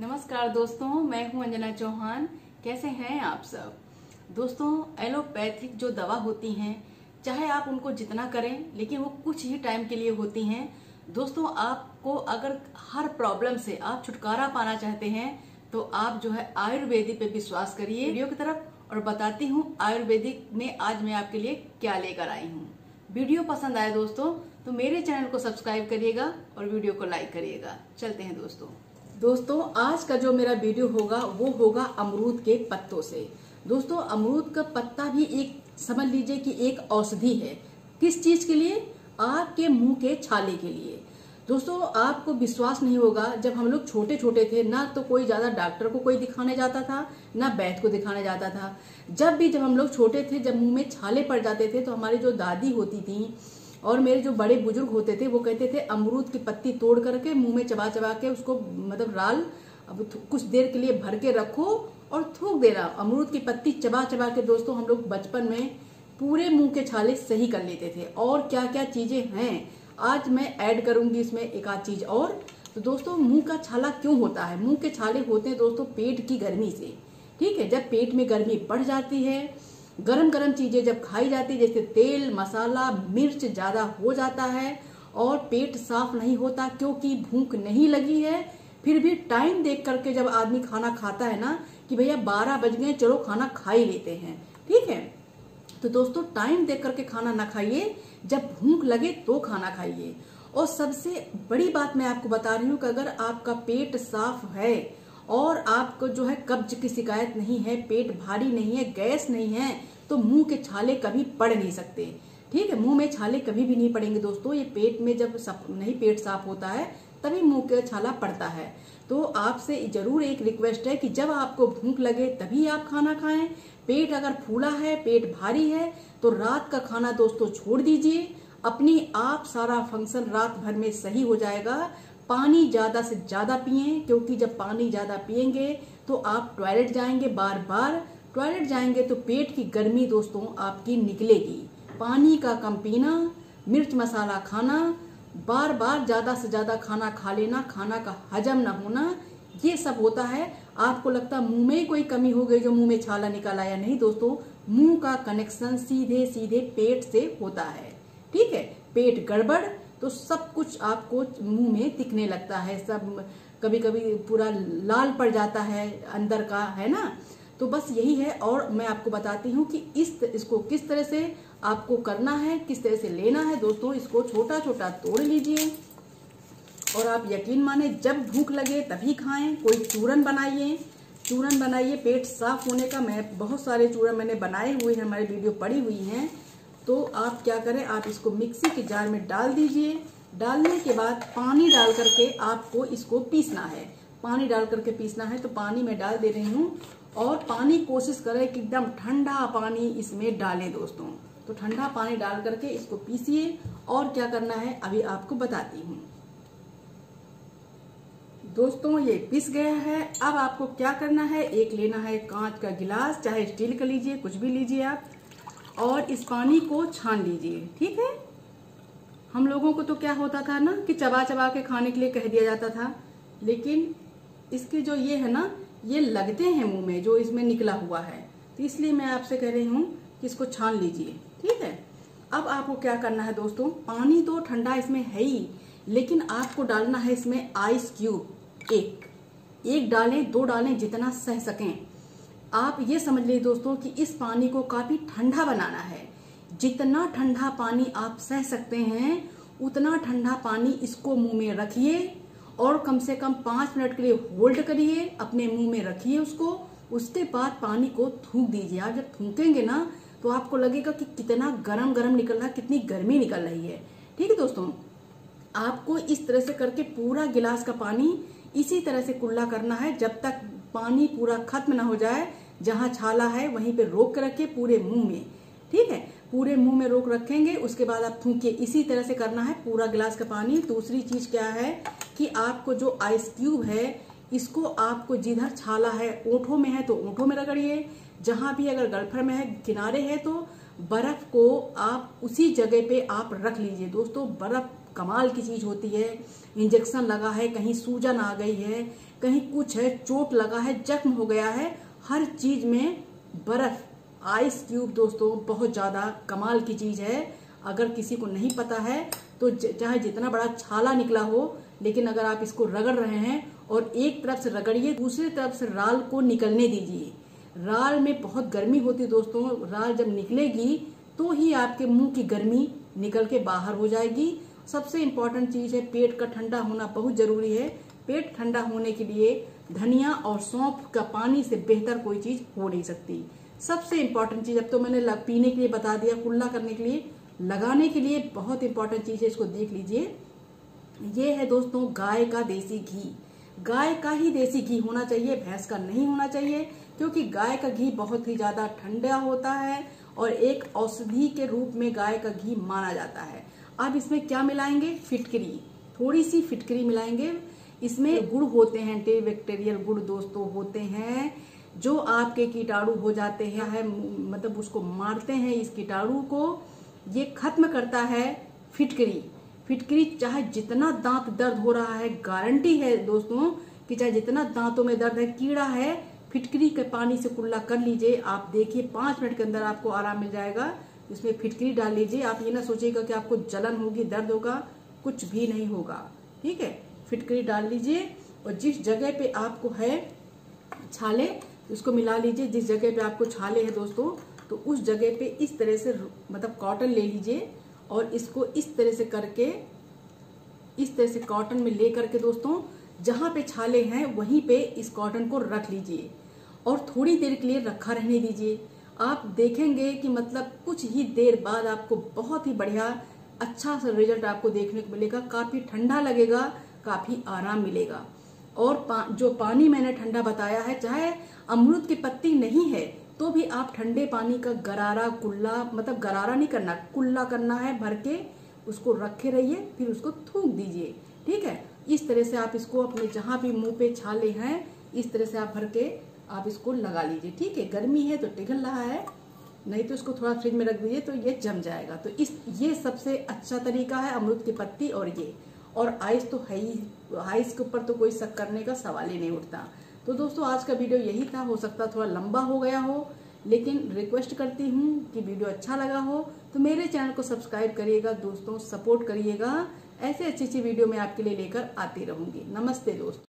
नमस्कार दोस्तों, मैं हूं अंजना चौहान। कैसे हैं आप सब दोस्तों? एलोपैथिक जो दवा होती हैं, चाहे आप उनको जितना करें, लेकिन वो कुछ ही टाइम के लिए होती हैं। दोस्तों, आपको अगर हर प्रॉब्लम से आप छुटकारा पाना चाहते हैं तो आप जो है आयुर्वेदिक पे विश्वास करिए। वीडियो की तरफ और बताती हूँ आयुर्वेदिक में आज मैं आपके लिए क्या लेकर आई हूँ। वीडियो पसंद आए दोस्तों तो मेरे चैनल को सब्सक्राइब करिएगा और वीडियो को लाइक करिएगा। चलते हैं दोस्तों, आज का जो मेरा वीडियो होगा वो होगा अमरूद के पत्तों से। दोस्तों, अमरूद का पत्ता भी एक समझ लीजिए कि एक औषधि है। किस चीज के लिए? आपके मुंह के छाले के लिए। दोस्तों, आपको विश्वास नहीं होगा, जब हम लोग छोटे छोटे थे ना तो कोई ज्यादा डॉक्टर को कोई दिखाने जाता था ना वैद्य को दिखाने जाता था। जब हम लोग छोटे थे, जब मुंह में छाले पड़ जाते थे तो हमारी जो दादी होती थी और मेरे जो बड़े बुजुर्ग होते थे वो कहते थे अमरूद की पत्ती तोड़ करके मुंह में चबा चबा के उसको मतलब राल अब कुछ देर के लिए भर के रखो और थूक देना। अमरूद की पत्ती चबा चबा के दोस्तों हम लोग बचपन में पूरे मुंह के छाले सही कर लेते थे। और क्या क्या चीजें हैं आज मैं ऐड करूंगी इसमें एक आध चीज और। तो दोस्तों, मुंह का छाला क्यों होता है? मुंह के छाले होते हैं दोस्तों पेट की गर्मी से। ठीक है, जब पेट में गर्मी बढ़ जाती है, गरम गरम चीजें जब खाई जाती है, जैसे तेल मसाला मिर्च ज्यादा हो जाता है और पेट साफ नहीं होता क्योंकि भूख नहीं लगी है, फिर भी टाइम देख करके जब आदमी खाना खाता है ना कि भैया 12 बज गए, चलो खाना खा ही लेते हैं। ठीक है, तो दोस्तों टाइम देख करके खाना ना खाइए, जब भूख लगे तो खाना खाइए। और सबसे बड़ी बात मैं आपको बता रही हूँ कि अगर आपका पेट साफ है और आपको जो है कब्ज की शिकायत नहीं है, पेट भारी नहीं है, गैस नहीं है, तो मुंह के छाले कभी पड़ नहीं सकते। ठीक है, मुंह में छाले कभी भी नहीं पड़ेंगे दोस्तों। ये पेट में जब नहीं पेट साफ होता है तभी मुंह के छाला पड़ता है। तो आपसे जरूर एक रिक्वेस्ट है कि जब आपको भूख लगे तभी आप खाना खाएं। पेट अगर फूला है, पेट भारी है तो रात का खाना दोस्तों छोड़ दीजिए। अपनी आप सारा फंक्शन रात भर में सही हो जाएगा। पानी ज्यादा से ज्यादा पिएं, क्योंकि जब पानी ज्यादा पिएंगे तो आप टॉयलेट जाएंगे, बार बार टॉयलेट जाएंगे तो पेट की गर्मी दोस्तों आपकी निकलेगी। पानी का कम पीना, मिर्च मसाला खाना, बार बार ज्यादा से ज्यादा खाना खा लेना, खाना का हजम न होना, ये सब होता है। आपको लगता है मुंह में कोई कमी हो गई जो मुंह में छाला निकल आया, नहीं दोस्तों, मुंह का कनेक्शन सीधे सीधे पेट से होता है। ठीक है, पेट गड़बड़ तो सब कुछ आपको मुंह में दिखने लगता है, सब कभी कभी पूरा लाल पड़ जाता है अंदर का, है ना। तो बस यही है। और मैं आपको बताती हूँ कि इसको किस तरह से आपको करना है, किस तरह से लेना है। दोस्तों, इसको छोटा छोटा तोड़ लीजिए और आप यकीन माने जब भूख लगे तभी खाएं। कोई चूरन बनाइए पेट साफ होने का। मैं बहुत सारे चूरन मैंने बनाए हुए हैं, हमारी वीडियो पड़ी हुई हैं। तो आप क्या करें, आप इसको मिक्सी के जार में डाल दीजिए। डालने के बाद पानी डाल करके आपको इसको पीसना है। पानी डाल करके पीसना है, तो पानी में डाल दे रही हूँ। और पानी कोशिश करें कि एकदम ठंडा पानी इसमें डालें दोस्तों। तो ठंडा पानी डाल करके इसको पीसिए। और क्या करना है अभी आपको बताती हूँ। दोस्तों, ये पिस गया है। अब आपको क्या करना है, एक लेना है कांच का गिलास, चाहे स्टील का लीजिए, कुछ भी लीजिए आप, और इस पानी को छान लीजिए। ठीक है, हम लोगों को तो क्या होता था ना कि चबा चबा के खाने के लिए कह दिया जाता था, लेकिन इसकी जो ये है ना, ये लगते हैं मुंह में जो इसमें निकला हुआ है, तो इसलिए मैं आपसे कह रही हूँ कि इसको छान लीजिए। ठीक है, अब आपको क्या करना है दोस्तों, पानी तो ठंडा इसमें है ही, लेकिन आपको डालना है इसमें आइस क्यूब। एक डालें, 2 डालें, जितना सह सकें। आप ये समझ लीजिए दोस्तों कि इस पानी को काफी ठंडा बनाना है। जितना ठंडा पानी आप सह सकते हैं उतना ठंडा पानी इसको मुंह में रखिए और कम से कम 5 मिनट के लिए होल्ड करिए, अपने मुंह में रखिए उसको। उसके बाद पानी को थूक दीजिए। आप जब थूकेंगे ना तो आपको लगेगा कि कितना गरम गरम निकल रहा है, कितनी गर्मी निकल रही है। ठीक है दोस्तों, आपको इस तरह से करके पूरा गिलास का पानी इसी तरह से कुल्ला करना है जब तक पानी पूरा खत्म ना हो जाए। जहां छाला है वहीं पे रोक के रखिए पूरे मुंह में। ठीक है, पूरे मुंह में रोक रखेंगे, उसके बाद आप थूकिए। इसी तरह से करना है पूरा गिलास का पानी। दूसरी चीज क्या है कि आपको जो आइस क्यूब है इसको आपको जिधर छाला है, ओंठों में है तो ओंठों में रगड़िए, जहां भी अगर गलफर में है, किनारे है, तो बर्फ को आप उसी जगह पे आप रख लीजिए। दोस्तों, बर्फ कमाल की चीज होती है। इंजेक्शन लगा है, कहीं सूजन आ गई है, कहीं कुछ है, चोट लगा है, जख्म हो गया है, हर चीज में बर्फ, आइस क्यूब दोस्तों बहुत ज्यादा कमाल की चीज है। अगर किसी को नहीं पता है तो चाहे जितना बड़ा छाला निकला हो, लेकिन अगर आप इसको रगड़ रहे हैं और एक तरफ से रगड़िए, दूसरी तरफ से राल को निकलने दीजिए। राल में बहुत गर्मी होती है दोस्तों, राल जब निकलेगी तो ही आपके मुंह की गर्मी निकल के बाहर हो जाएगी। सबसे इम्पोर्टेंट चीज है पेट का ठंडा होना बहुत जरूरी है। पेट ठंडा होने के लिए धनिया और सौंफ का पानी से बेहतर कोई चीज हो नहीं सकती। सबसे इम्पोर्टेंट चीज, अब तो मैंने पीने के लिए बता दिया, कुल्ला करने के लिए, लगाने के लिए बहुत इंपॉर्टेंट चीज है, इसको देख लीजिए। ये है दोस्तों गाय का देसी घी। गाय का ही देसी घी होना चाहिए, भैंस का नहीं होना चाहिए, क्योंकि गाय का घी बहुत ही ज्यादा ठंडा होता है और एक औषधि के रूप में गाय का घी माना जाता है। अब इसमें क्या मिलाएंगे? फिटकरी, थोड़ी सी फिटकरी मिलाएंगे। इसमें गुड़ होते हैं, एंटीबैक्टीरियल गुड़ दोस्तों होते हैं, जो आपके कीटाणु हो जाते हैं, मतलब उसको मारते हैं, इस कीटाणु को ये खत्म करता है फिटकरी। फिटकरी चाहे जितना दांत दर्द हो रहा है, गारंटी है दोस्तों कि चाहे जितना दांतों में दर्द है, कीड़ा है, फिटकरी के पानी से कुल्ला कर लीजिए। आप देखिए 5 मिनट के अंदर आपको आराम मिल जाएगा। इसमें फिटकरी डाल लीजिए। आप ये ना सोचिएगा कि आपको जलन होगी, दर्द होगा, कुछ भी नहीं होगा। ठीक है, फिटकरी डाल लीजिए और जिस जगह पे आपको है छाले, उसको मिला लीजिए। जिस जगह पे आपको छाले है दोस्तों, तो उस जगह पे इस तरह से मतलब कॉटन ले लीजिए और इसको इस तरह से करके, इस तरह से कॉटन में ले करके दोस्तों जहां पे छाले हैं वहीं पे इस कॉटन को रख लीजिए और थोड़ी देर के लिए रखा रहने दीजिए। आप देखेंगे कि मतलब कुछ ही देर बाद आपको बहुत ही बढ़िया अच्छा सा रिजल्ट आपको देखने को मिलेगा। काफी ठंडा लगेगा, काफी आराम मिलेगा। और जो पानी मैंने ठंडा बताया है, चाहे अमरूद की पत्ती नहीं है तो भी आप ठंडे पानी का गरारा कुल्ला, मतलब गरारा नहीं करना, कुल्ला करना है, भर के उसको रखे रहिए, फिर उसको थूक दीजिए। ठीक है, इस तरह से आप इसको अपने जहां भी मुंह पे छाले हैं, इस तरह से आप भर के आप इसको लगा लीजिए। ठीक है, गर्मी है तो पिघल रहा है, नहीं तो इसको थोड़ा फ्रिज में रख दीजिए तो ये जम जाएगा। तो ये सबसे अच्छा तरीका है, अमरूद की पत्ती और ये, और आइस तो है ही, आइस के ऊपर तो कोई शक करने का सवाल ही नहीं उठता। तो दोस्तों आज का वीडियो यही था, हो सकता थोड़ा लंबा हो गया हो, लेकिन रिक्वेस्ट करती हूँ कि वीडियो अच्छा लगा हो तो मेरे चैनल को सब्सक्राइब करिएगा दोस्तों, सपोर्ट करिएगा। ऐसे अच्छी अच्छी वीडियो मैं आपके लिए लेकर आती रहूंगी। नमस्ते दोस्तों।